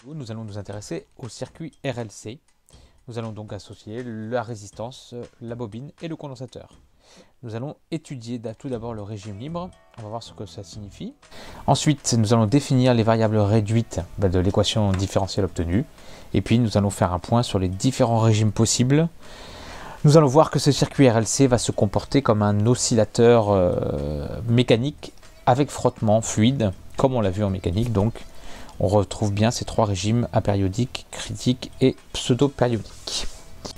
Nous allons nous intéresser au circuit RLC. Nous allons donc associer la résistance, la bobine et le condensateur. Nous allons étudier tout d'abord le régime libre, on va voir ce que ça signifie. Ensuite, nous allons définir les variables réduites de l'équation différentielle obtenue. Et puis, nous allons faire un point sur les différents régimes possibles. Nous allons voir que ce circuit RLC va se comporter comme un oscillateur mécanique avec frottement fluide, comme on l'a vu en mécanique. Donc, on retrouve bien ces trois régimes: apériodique, critique et pseudo-périodique.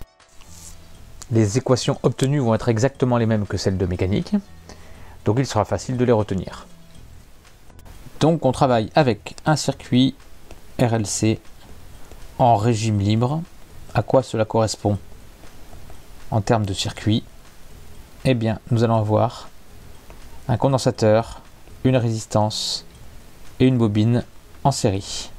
Les équations obtenues vont être exactement les mêmes que celles de mécanique, donc il sera facile de les retenir. Donc on travaille avec un circuit RLC en régime libre. À quoi cela correspond en termes de circuit? Eh bien, nous allons avoir un condensateur, une résistance et une bobine en série.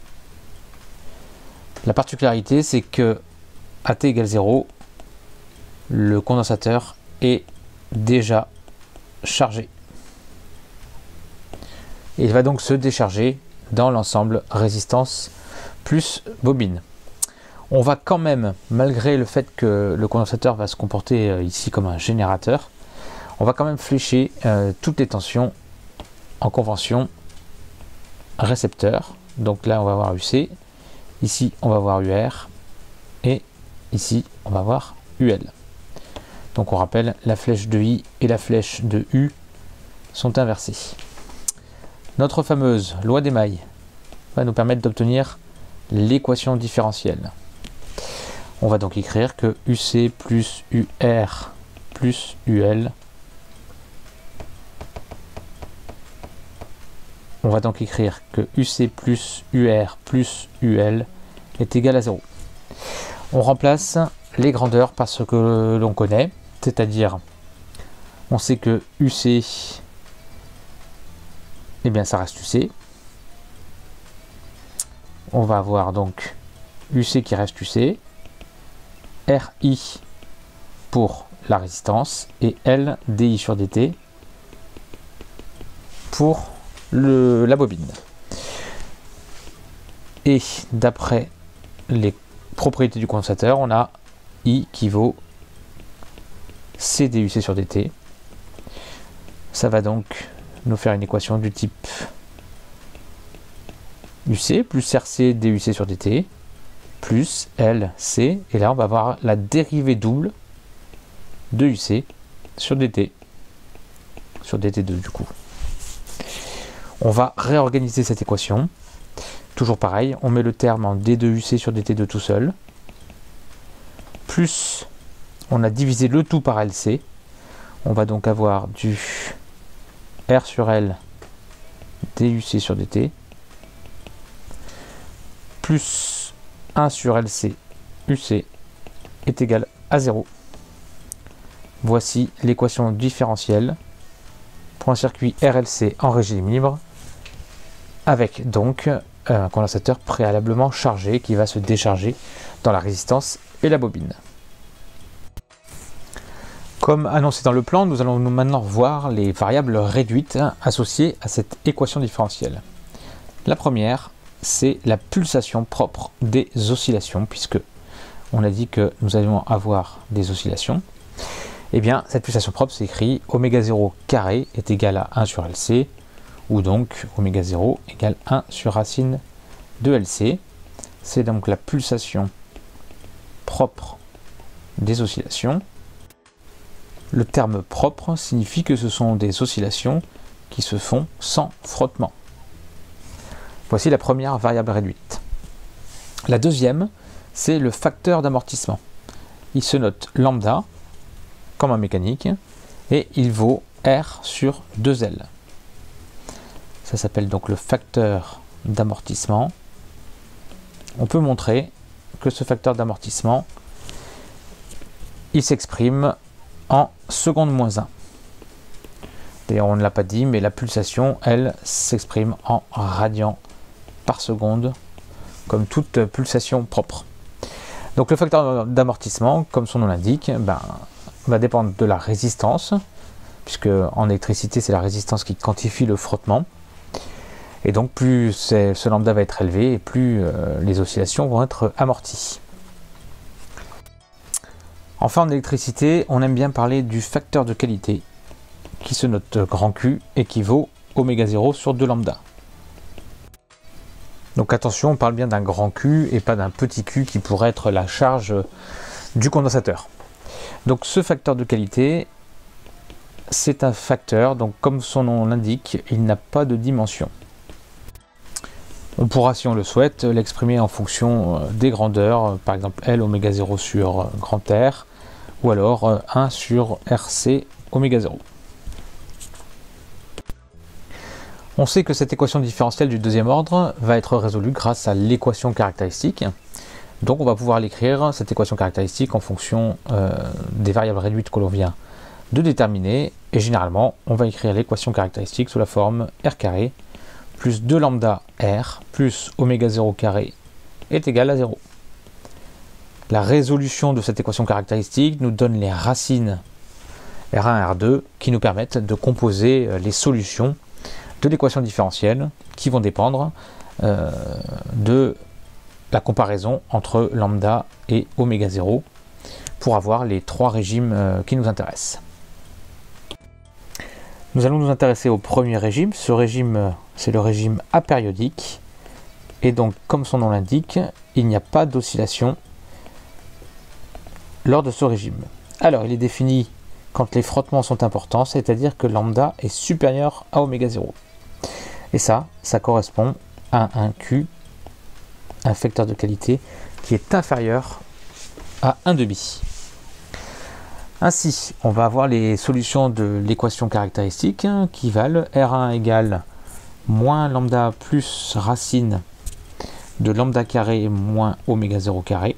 La particularité, c'est que à t égale 0, le condensateur est déjà chargé. Et il va donc se décharger dans l'ensemble résistance plus bobine. On va quand même, malgré le fait que le condensateur va se comporter ici comme un générateur, on va quand même flécher toutes les tensions en convention récepteur. Donc là on va avoir UC, ici on va avoir UR et ici on va avoir UL. Donc on rappelle, la flèche de I et la flèche de U sont inversées. Notre fameuse loi des mailles va nous permettre d'obtenir l'équation différentielle. On va donc écrire que UC plus UR plus UL. On va donc écrire que UC plus UR plus UL est égal à 0. On remplace les grandeurs par ce que l'on connaît, c'est-à-dire on sait que UC, eh bien ça reste UC. On va avoir donc UC qui reste UC, RI pour la résistance et L DI sur DT pour la bobine. Et d'après les propriétés du condensateur, on a I qui vaut CDUC sur DT. Ça va donc nous faire une équation du type UC plus RC DUC sur DT plus LC, et là on va avoir la dérivée double de UC sur DT, sur DT2 du coup. On va réorganiser cette équation. Toujours pareil, on met le terme en D2UC sur DT2 tout seul. Plus, on a divisé le tout par LC. On va donc avoir du R sur L DUC sur DT. Plus 1 sur LC UC est égal à 0. Voici l'équation différentielle pour un circuit RLC en régime libre, avec donc un condensateur préalablement chargé qui va se décharger dans la résistance et la bobine. Comme annoncé dans le plan, nous allons maintenant voir les variables réduites associées à cette équation différentielle. La première, c'est la pulsation propre des oscillations, puisque on a dit que nous allions avoir des oscillations. Eh bien, cette pulsation propre, c'est écrit oméga 0 carré est égal à 1 sur LC, ou donc oméga 0 égale 1 sur racine de LC. C'est donc la pulsation propre des oscillations. Le terme propre signifie que ce sont des oscillations qui se font sans frottement. Voici la première variable réduite. La deuxième, c'est le facteur d'amortissement. Il se note lambda, comme en mécanique, et il vaut R sur 2L. Ça s'appelle donc le facteur d'amortissement. On peut montrer que ce facteur d'amortissement, il s'exprime en seconde moins 1. D'ailleurs, on ne l'a pas dit, mais la pulsation, elle, s'exprime en radians par seconde, comme toute pulsation propre. Donc le facteur d'amortissement, comme son nom l'indique, va dépendre de la résistance, puisque en électricité, c'est la résistance qui quantifie le frottement. Et donc plus ce lambda va être élevé, et plus les oscillations vont être amorties. Enfin, en électricité, on aime bien parler du facteur de qualité, qui se note grand Q équivaut oméga 0 sur 2 lambda. Donc attention, on parle bien d'un grand Q et pas d'un petit q qui pourrait être la charge du condensateur. Donc ce facteur de qualité, c'est un facteur, donc comme son nom l'indique, il n'a pas de dimension. On pourra, si on le souhaite, l'exprimer en fonction des grandeurs, par exemple L oméga 0 sur grand R, ou alors 1 sur RC oméga 0. On sait que cette équation différentielle du deuxième ordre va être résolue grâce à l'équation caractéristique. Donc on va pouvoir l'écrire, cette équation caractéristique, en fonction des variables réduites que l'on vient de déterminer. Et généralement, on va écrire l'équation caractéristique sous la forme R carré plus 2 lambda R plus oméga 0 carré est égal à 0. La résolution de cette équation caractéristique nous donne les racines R1 et R2 qui nous permettent de composer les solutions de l'équation différentielle qui vont dépendre de la comparaison entre lambda et oméga 0 pour avoir les trois régimes qui nous intéressent. Nous allons nous intéresser au premier régime. Ce régime, c'est le régime apériodique. Et donc, comme son nom l'indique, il n'y a pas d'oscillation lors de ce régime. Alors, il est défini quand les frottements sont importants, c'est-à-dire que lambda est supérieur à oméga 0. Et ça correspond à un Q, un facteur de qualité, qui est inférieur à 1,5. Ainsi, on va avoir les solutions de l'équation caractéristique qui valent R1 égale moins lambda plus racine de lambda carré moins oméga 0 carré,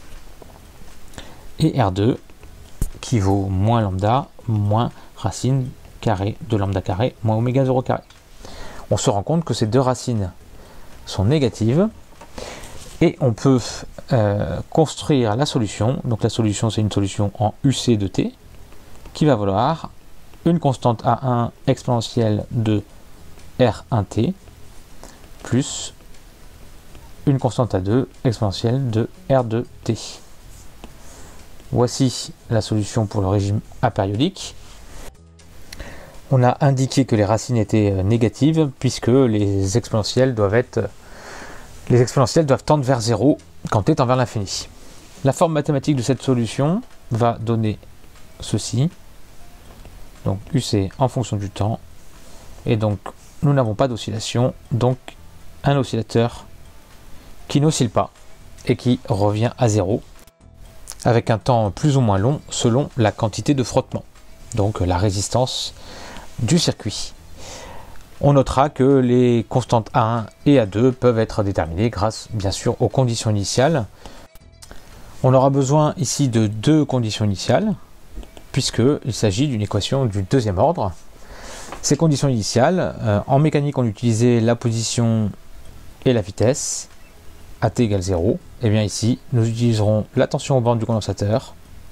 et R2 qui vaut moins lambda moins racine carré de lambda carré moins oméga 0 carré. On se rend compte que ces deux racines sont négatives et on peut construire la solution. Donc la solution, c'est une solution en UC de t qui va valoir une constante A1 exponentielle de R1t plus une constante A2 exponentielle de R2t. Voici la solution pour le régime apériodique. On a indiqué que les racines étaient négatives puisque les exponentielles doivent tendre vers 0 quand t tend vers l'infini. La forme mathématique de cette solution va donner ceci. Donc UC en fonction du temps. Et donc nous n'avons pas d'oscillation. Donc un oscillateur qui n'oscille pas et qui revient à 0 avec un temps plus ou moins long selon la quantité de frottement. Donc la résistance du circuit. On notera que les constantes A1 et A2 peuvent être déterminées grâce bien sûr aux conditions initiales. On aura besoin ici de deux conditions initiales puisqu'il s'agit d'une équation du deuxième ordre. Ces conditions initiales, en mécanique on utilisait la position et la vitesse, AT égale 0. Et bien ici nous utiliserons la tension aux bornes du condensateur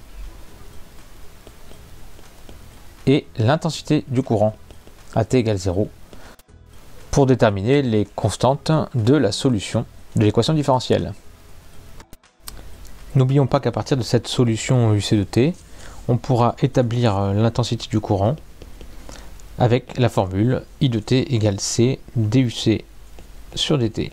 et l'intensité du courant, AT égale 0, pour déterminer les constantes de la solution de l'équation différentielle. N'oublions pas qu'à partir de cette solution UC de t, on pourra établir l'intensité du courant avec la formule I de t égale C DUC sur dt.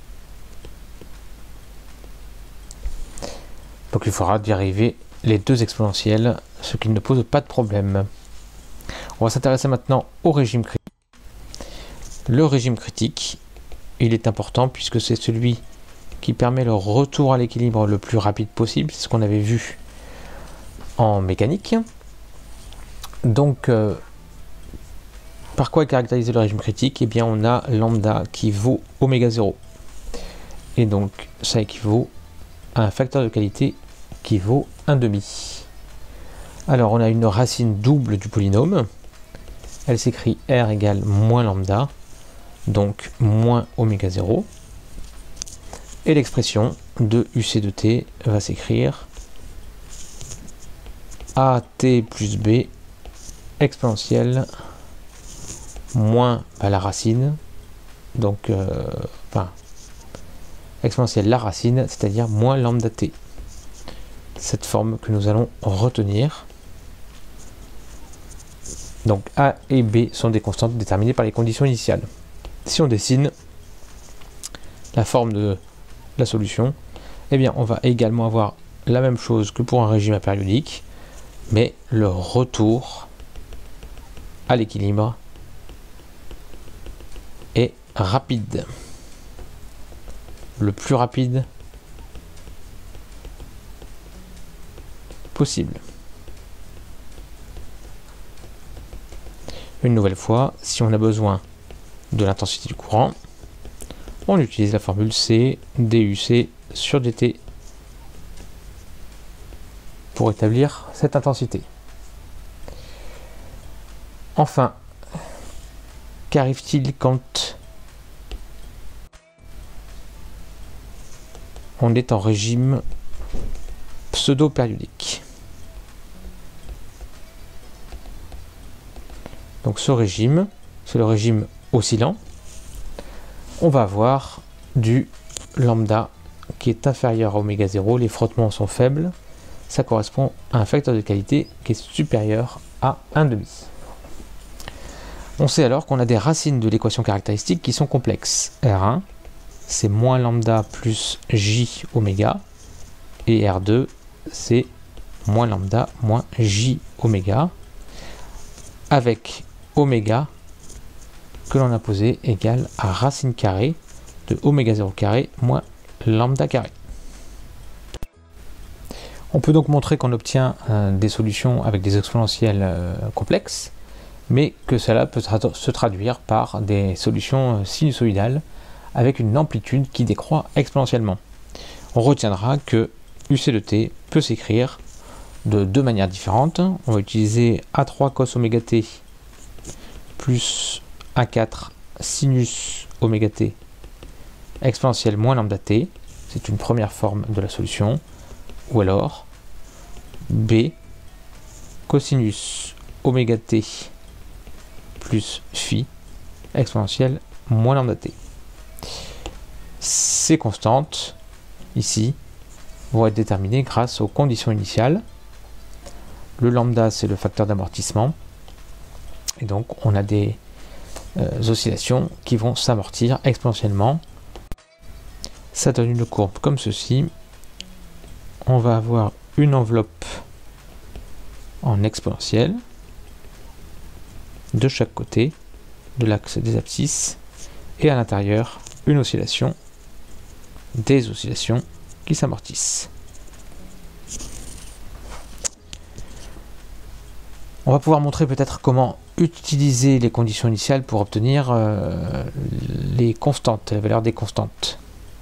Donc il faudra dériver les deux exponentielles, ce qui ne pose pas de problème. On va s'intéresser maintenant au régime critique. Le régime critique, il est important puisque c'est celui qui permet le retour à l'équilibre le plus rapide possible. C'est ce qu'on avait vu en mécanique. Donc, par quoi est caractérisé le régime critique? Eh bien, on a lambda qui vaut oméga 0. Et donc, ça équivaut à un facteur de qualité qui vaut 1,5. Alors, on a une racine double du polynôme. Elle s'écrit R égale moins lambda, donc moins oméga 0. Et l'expression de UC de t va s'écrire AT plus B exponentielle moins la racine donc exponentielle la racine, c'est-à-dire moins lambda t. Cette forme que nous allons retenir. Donc A et B sont des constantes déterminées par les conditions initiales. Si on dessine la forme de la solution, eh bien on va également avoir la même chose que pour un régime apériodique, mais le retour à l'équilibre est rapide. Le plus rapide possible. Une nouvelle fois, si on a besoin de l'intensité du courant, on utilise la formule C DUC sur dt pour établir cette intensité. Enfin, qu'arrive-t-il quand on est en régime pseudo-périodique? Donc ce régime, c'est le régime oscillant. On va avoir du lambda qui est inférieur à oméga 0. Les frottements sont faibles. Ça correspond à un facteur de qualité qui est supérieur à 1,5. On sait alors qu'on a des racines de l'équation caractéristique qui sont complexes. R1, c'est moins lambda plus J oméga. Et R2, c'est moins lambda moins J oméga. Avec oméga que l'on a posé égale à racine carrée de oméga 0 carré moins lambda carré. On peut donc montrer qu'on obtient des solutions avec des exponentielles complexes, mais que cela peut se traduire par des solutions sinusoïdales avec une amplitude qui décroît exponentiellement. On retiendra que UC de t peut s'écrire de deux manières différentes. On va utiliser A3 cos oméga t plus A4 sinus oméga t exponentielle moins lambda t. C'est une première forme de la solution. Ou alors B cosinus oméga t plus phi exponentielle moins lambda t. Ces constantes, ici, vont être déterminées grâce aux conditions initiales. Le lambda, c'est le facteur d'amortissement. Et donc, on a des oscillations qui vont s'amortir exponentiellement. Ça donne une courbe comme ceci. On va avoir une enveloppe en exponentielle de chaque côté de l'axe des abscisses et à l'intérieur une oscillation, des oscillations qui s'amortissent. On va pouvoir montrer peut-être comment utiliser les conditions initiales pour obtenir les constantes, la valeur des constantes.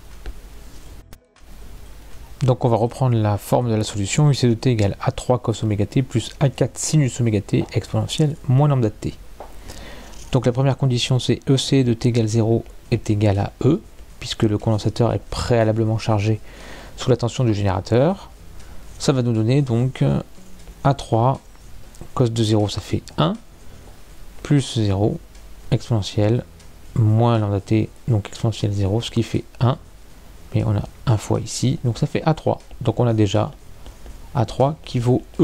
Donc on va reprendre la forme de la solution, UC de t égale A3 cos oméga t plus A4 sinus oméga t exponentielle moins lambda de t. Donc la première condition c'est EC de t égale 0 est égal à E, puisque le condensateur est préalablement chargé sous la tension du générateur. Ça va nous donner donc A3 cos de 0 ça fait 1, plus 0 exponentielle moins lambda t, donc exponentielle 0, ce qui fait 1. Mais on a 1 fois ici, donc ça fait A3. Donc on a déjà A3 qui vaut E.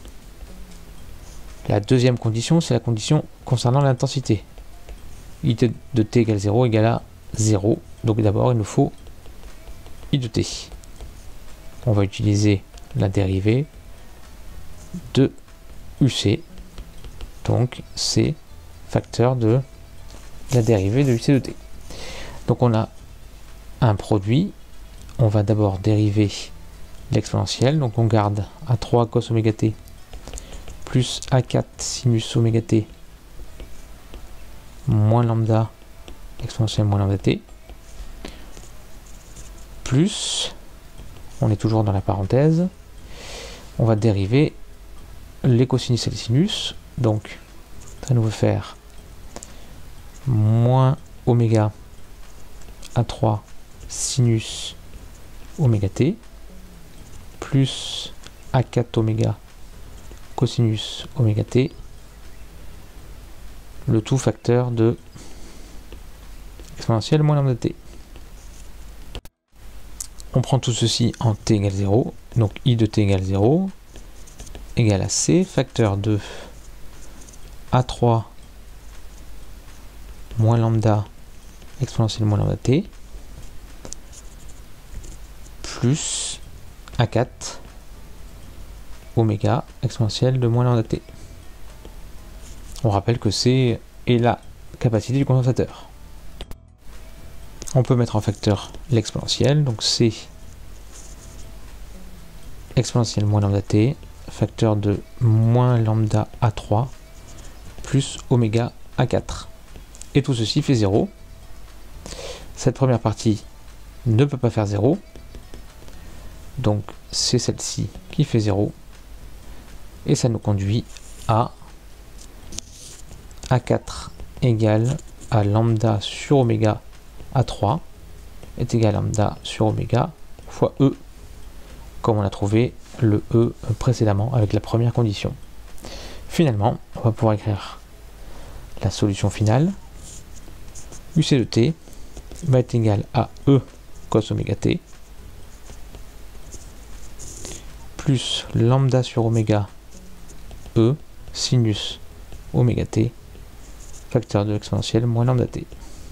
La deuxième condition, c'est la condition concernant l'intensité. I de t égale 0 égale à 0. Donc d'abord, il nous faut I de t. On va utiliser la dérivée de UC. Donc c'est facteur de la dérivée de UC de t. Donc on a un produit, on va d'abord dériver l'exponentielle, donc on garde A3 cos oméga t plus A4 sinus oméga t moins lambda exponentielle moins lambda t plus, on est toujours dans la parenthèse, on va dériver les cosinus et les sinus, donc ça nous veut faire moins oméga A3 sinus oméga t plus A4 oméga cosinus oméga t, le tout facteur de exponentielle moins lambda t. On prend tout ceci en t égale 0, donc i de t égale 0, égale à c, facteur de a3 moins lambda exponentielle moins lambda t, plus a4 oméga exponentielle de moins lambda t. On rappelle que c est la capacité du condensateur. On peut mettre en facteur l'exponentielle, donc c exponentielle moins lambda t, facteur de moins lambda a3 plus oméga a4. Et tout ceci fait 0. Cette première partie ne peut pas faire 0. Donc c'est celle-ci qui fait 0. Et ça nous conduit à A4 égale à lambda sur oméga A3 est égal à lambda sur oméga fois E, comme on a trouvé le E précédemment avec la première condition. Finalement, on va pouvoir écrire la solution finale. UC de t va être égal à E cos oméga t plus lambda sur oméga E sinus oméga t facteur de l'exponentielle moins lambda t.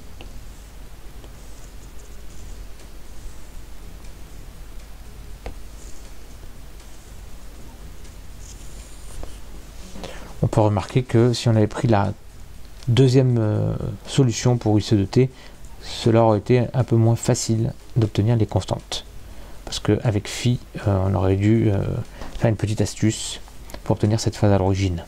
On peut remarquer que si on avait pris la deuxième solution pour UC de t, cela aurait été un peu moins facile d'obtenir les constantes. Parce qu'avec phi, on aurait dû faire une petite astuce pour obtenir cette phase à l'origine.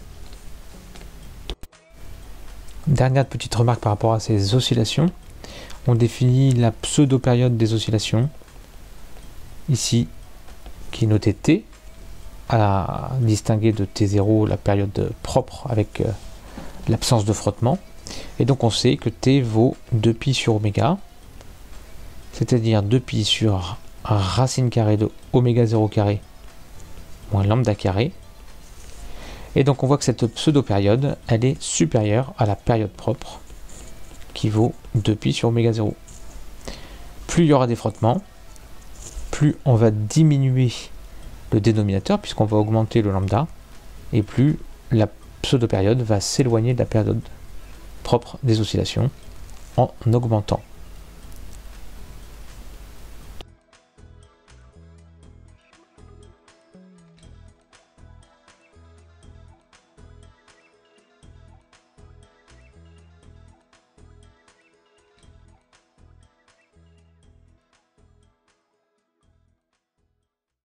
Dernière petite remarque par rapport à ces oscillations. On définit la pseudo-période des oscillations, ici, qui est notée t, à distinguer de t0 la période propre avec l'absence de frottement. Et donc on sait que t vaut 2pi sur oméga, c'est-à-dire 2pi sur racine carrée de oméga 0 carré moins lambda carré. Et donc on voit que cette pseudo-période, elle est supérieure à la période propre, qui vaut 2pi sur oméga 0. Plus il y aura des frottements, plus on va diminuer le dénominateur, puisqu'on va augmenter le lambda, et plus la pseudo-période va s'éloigner de la période propre des oscillations en augmentant.